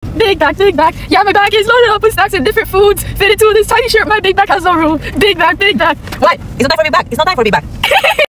Big back, big back. Yeah, my bag is loaded up with snacks and different foods. Fit into this tiny shirt. My big back has no room. Big back, big back. What? It's not time for a big bag. It's not time for a big bag.